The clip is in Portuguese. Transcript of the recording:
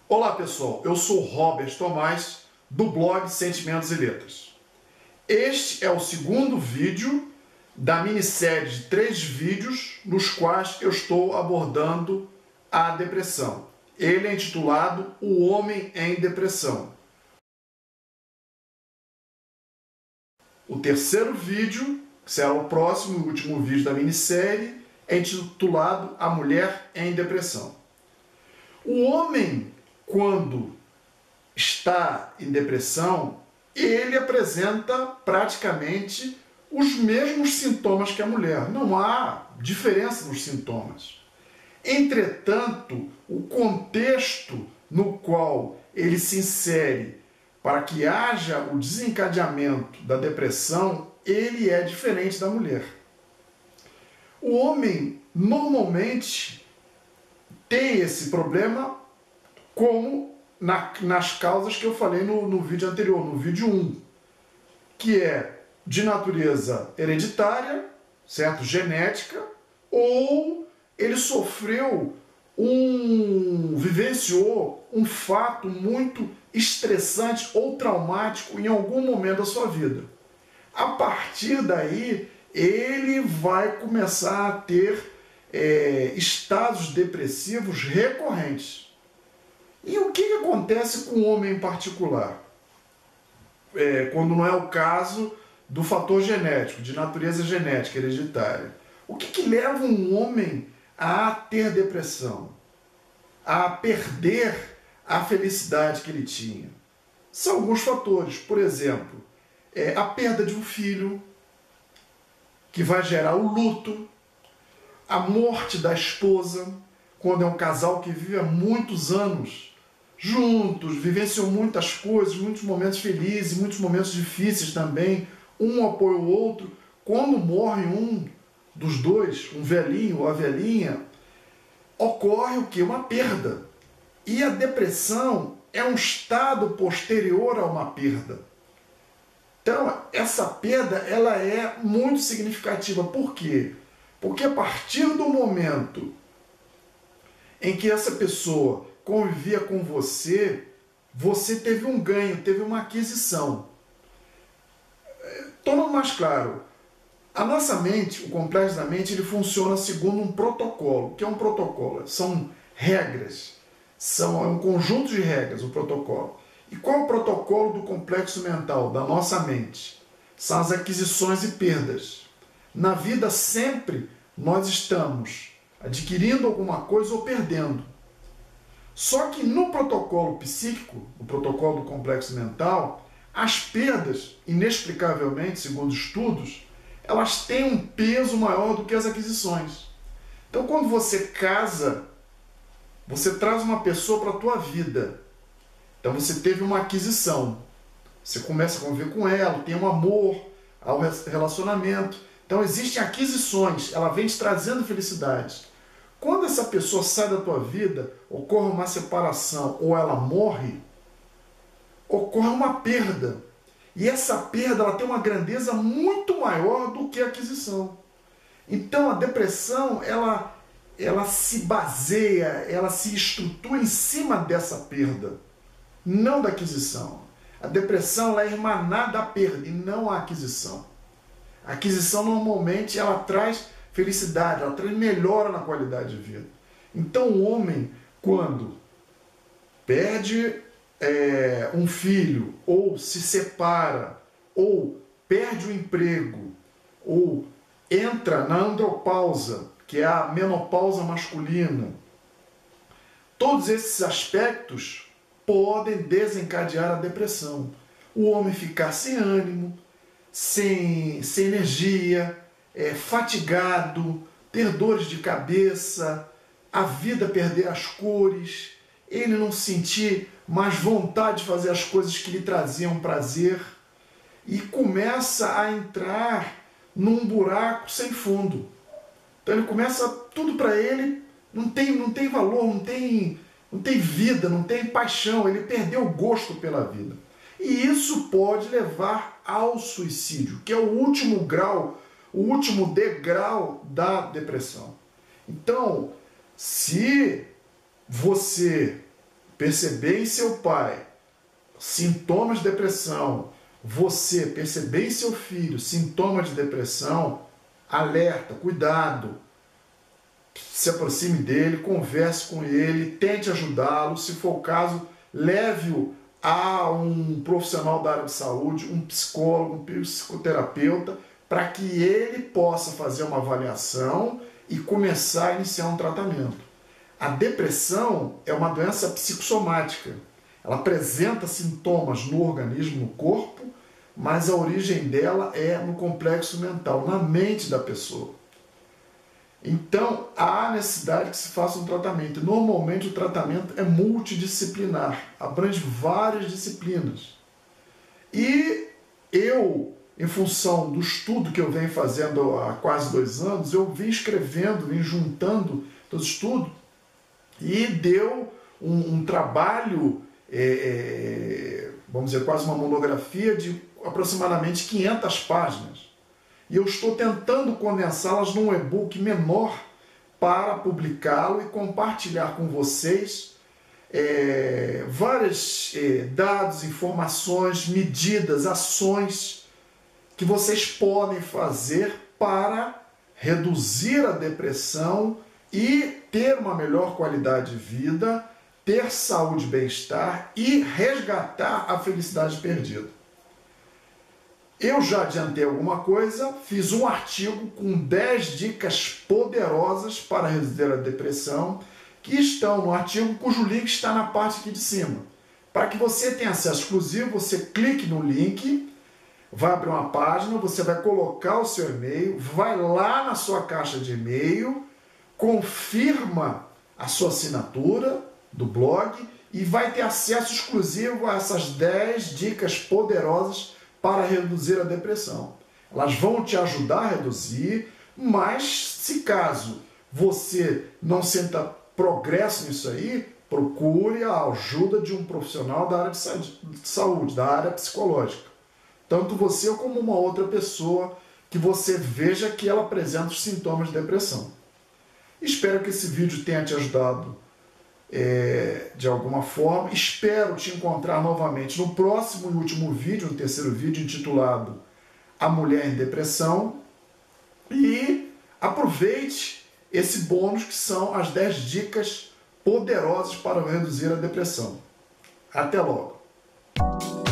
Olá pessoal, eu sou Robert Tomás do blog Sentimentos e Letras. Este é o segundo vídeo da minissérie de 3 vídeos nos quais eu estou abordando a depressão. Ele é intitulado O Homem em Depressão. O terceiro vídeo, que será o próximo e último vídeo da minissérie, é intitulado A Mulher em Depressão. O homem, quando está em depressão, ele apresenta praticamente os mesmos sintomas que a mulher. Não há diferença nos sintomas. Entretanto, o contexto no qual ele se insere para que haja o desencadeamento da depressão, ele é diferente da mulher. O homem normalmente tem esse problema como nas causas que eu falei no vídeo anterior, no vídeo 1, que é de natureza hereditária, certo? Genética, ou ele vivenciou um fato muito estressante ou traumático em algum momento da sua vida. A partir daí, ele vai começar a ter estados depressivos recorrentes. E o que acontece com o homem em particular? Quando não é o caso do fator genético, de natureza genética, hereditária. O que leva um homem a ter depressão? A perder a felicidade que ele tinha? São alguns fatores. Por exemplo, a perda de um filho, que vai gerar o luto, a morte da esposa, quando é um casal que vive há muitos anos juntos, vivenciam muitas coisas, muitos momentos felizes, muitos momentos difíceis também, um apoia o outro. Quando morre um dos dois, um velhinho ou a velhinha, ocorre o quê? Uma perda. E a depressão é um estado posterior a uma perda. Então, essa perda ela é muito significativa. Por quê? Porque a partir do momento em que essa pessoa convivia com você, você teve um ganho, teve uma aquisição. Tornando mais claro, a nossa mente, o complexo da mente, ele funciona segundo um protocolo. O que é um protocolo? São regras, é um conjunto de regras, o protocolo. E qual é o protocolo do complexo mental, da nossa mente? São as aquisições e perdas. Na vida sempre nós estamos adquirindo alguma coisa ou perdendo. Só que no protocolo psíquico, no protocolo do complexo mental, as perdas, inexplicavelmente, segundo estudos, elas têm um peso maior do que as aquisições. Então, quando você casa, você traz uma pessoa para a tua vida. Então, você teve uma aquisição. Você começa a conviver com ela, tem um amor ao relacionamento. Então, existem aquisições, ela vem te trazendo felicidade. Quando essa pessoa sai da tua vida, ocorre uma separação ou ela morre, ocorre uma perda. E essa perda ela tem uma grandeza muito maior do que a aquisição. Então a depressão ela se baseia, ela se estrutura em cima dessa perda, não da aquisição. A depressão ela é emanada da perda e não a aquisição. A aquisição normalmente ela traz felicidade, ela traz melhora na qualidade de vida. Então o homem, quando perde um filho, ou se separa, ou perde o emprego, ou entra na andropausa, que é a menopausa masculina, todos esses aspectos podem desencadear a depressão. O homem ficar sem ânimo, sem energia, fatigado, ter dores de cabeça, a vida perder as cores, ele não sentir mais vontade de fazer as coisas que lhe traziam prazer e começa a entrar num buraco sem fundo. Então ele começa, tudo para ele não tem valor, não tem vida, não tem paixão, ele perdeu o gosto pela vida. E isso pode levar ao suicídio, que é o último grau, o último degrau da depressão. Então, se você perceber em seu pai sintomas de depressão, você perceber em seu filho sintomas de depressão, alerta, cuidado, se aproxime dele, converse com ele, tente ajudá-lo, se for o caso, leve-o a um profissional da área de saúde, um psicólogo, um psicoterapeuta, para que ele possa fazer uma avaliação e começar a iniciar um tratamento. A depressão é uma doença psicossomática. Ela apresenta sintomas no organismo, no corpo, mas a origem dela é no complexo mental, na mente da pessoa. Então, há necessidade que se faça um tratamento. Normalmente, o tratamento é multidisciplinar, abrange várias disciplinas. E eu, em função do estudo que eu venho fazendo há quase 2 anos, eu vim escrevendo, vim juntando todo o estudo e deu um trabalho, vamos dizer, quase uma monografia de aproximadamente 500 páginas. E eu estou tentando condensá-las num e-book menor para publicá-lo e compartilhar com vocês vários dados, informações, medidas, ações que vocês podem fazer para reduzir a depressão e ter uma melhor qualidade de vida, ter saúde e bem-estar e resgatar a felicidade perdida. Eu já adiantei alguma coisa, fiz um artigo com 10 dicas poderosas para reduzir a depressão, que estão no artigo, cujo link está na parte aqui de cima. Para que você tenha acesso exclusivo, você clique no link, vai abrir uma página, você vai colocar o seu e-mail, vai lá na sua caixa de e-mail, confirma a sua assinatura do blog e vai ter acesso exclusivo a essas 10 dicas poderosas para reduzir a depressão. Elas vão te ajudar a reduzir, mas se caso você não sinta progresso nisso aí, procure a ajuda de um profissional da área de saúde, da área psicológica. Tanto você como uma outra pessoa que você veja que ela apresenta os sintomas de depressão. Espero que esse vídeo tenha te ajudado de alguma forma. Espero te encontrar novamente no próximo e último vídeo, no terceiro vídeo, intitulado A Mulher em Depressão. E aproveite esse bônus que são as 10 dicas poderosas para reduzir a depressão. Até logo!